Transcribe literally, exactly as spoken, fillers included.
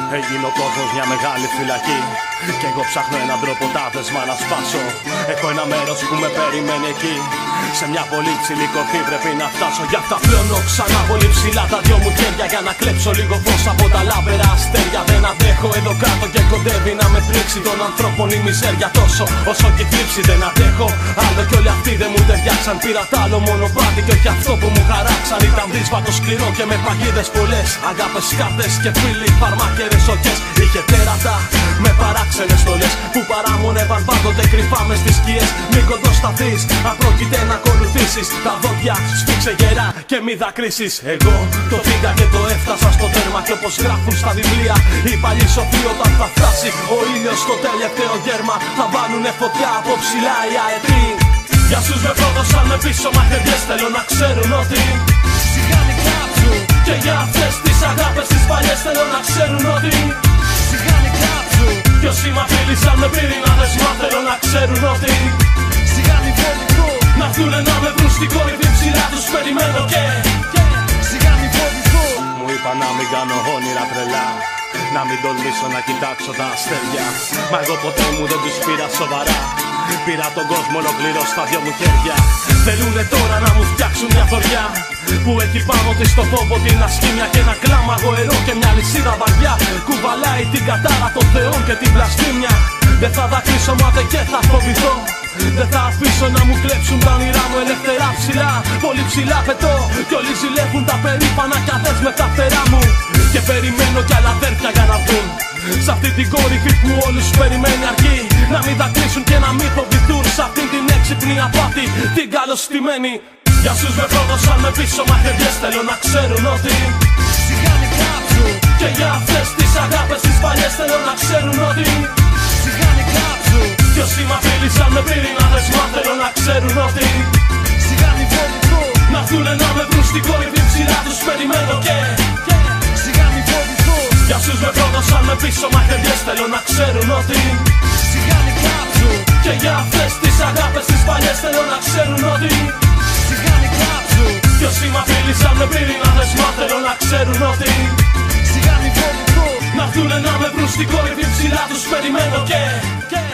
Έγινε ο κόσμος μια μεγάλη φυλακή κι εγώ ψάχνω έναν τρόπο τάδεσμα να σπάσω. Έχω ένα μέρος που με περιμένει εκεί, σε μια πολύ ψηλή κορφή πρέπει να φτάσω. Γι' αυτά πλώνω ξανά πολύ ψηλά τα δυο μου χέρια, για να κλέψω λίγο φως από τα λάμπερα αστέρια. Δεν αντέχω εδώ κάτω και κοντεύει να με πλήξει των ανθρώπων η μιζέρια, τόσο όσο και η θλίψη. Δεν αντέχω άλλο κι όλοι αυτοί δεν μου ταιριάξαν. Πήρα τ' άλλο μονοπάτι και όχι αυτό που μου χαράξαν. Ήταν δύσβατο σκληρό και με παγίδες πολλές, αγάπες, κάρτες και φίλοι, φαρμάκερες οχές. Είχε τέρατα με παράξενες στολές που παράμονευαν πάντοτε κρυφά μες στις σκιές. Μην κοντοσταθείς, αν πρόκειται να ακολουθήσεις, τα δόντια σφίξε γερά και μη δακρύσεις. Εγώ το πήγα και το έφτασα στο τέρμα, και όπως γράφουν στα βιβλία οι παλιοί σοφοί, όταν θα φτάσει ο ήλιος στο τελευταίο γέρμα, θα βάλουνε φωτιά από ψηλά οι αετοί. Για όσους με πρόδωσαν με πίσω μαχαιριές, θέλω να ξέρουν ότι σιγά μην κάψουν. Και για αυτές τις αγάπες τις παλιές θέλω να ξέρουν ότι σιγά μην κάψουν. Κι όσοι μ' απείλησαν με πυρηνάδες, μα θέλω να ξέρουν ότι σιγά μην φοβηθούν. Να έρθουνε να με βρουν στην κορυφή, ψηλά τους περιμένω και σιγά μην φοβηθούν. Μου είπα να μην κάνω όνειρα τρελά, να μην τολμήσω να κοιτάξω τα αστέρια, μα εγώ ποτέ μου δεν τους πήρα σοβαρά. Πήρα τον κόσμο ολοκληρώ στα δυο μου χέρια. Θέλουνε τώρα να μου φτιάξουν μια θωριά που έχει πάνω της το φόβο, την ασχήμια και ένα κλάμα γοερό και μια λυσίδα βαριά. Κουβαλάει την κατάρα των θεών και την βλασφήμια. Δεν θα δακρύσω μάται και θα φοβηθώ, δεν θα αφήσω να μου κλέψουν τα όνειρά μου ελευθερά ψηλά. Πολύ ψηλά πετώ κι όλοι ζηλεύουν τα περήφανα κι αδές με τα φτερά μου. Και περιμένω κι άλλα αδέρφια για να βγουν σ' αυτή την κορυφή που όλους περιμένει, αρκεί να μην δακρύσουν και να μην φοβηθούν σ' αυτή την έξυπνη απάτη, την καλωστημένη. Για όσους με πρόδωσαν με πίσω μαχαιριές, θέλω να ξέρουν ότι σιγά μην κάψουν. Και για αυτές τις αγάπες τις παλιές θέλω να ξέρουν ότι σιγά μην κάψουν. Κι όσοι μ' απείλησαν με πυρηνάδες, μα θέλω να ξέρουν ότι σιγά μην φοβηθούν. Να έρθουνε να με βρουν στην κορυφή, ψηλά τους περιμένω και σιγά μην φοβηθούν. Για όσους με πρόδωσαν με πίσω μαχαιριές, θέλω να ξέρουν ότι σιγά μην κάψουν. Και για αυτές τις αγάπες τις παλιές θέλω να ξέρουν ότι σιγά μην κάψουν. Κι όσοι μ' απείλησαν με πυρηνάδες, μα θέλω να ξέρουν ότι σιγά μην φοβηθούν. Να έρθουνε να με βρουν στην κορυφή, ψηλά τους περιμένω και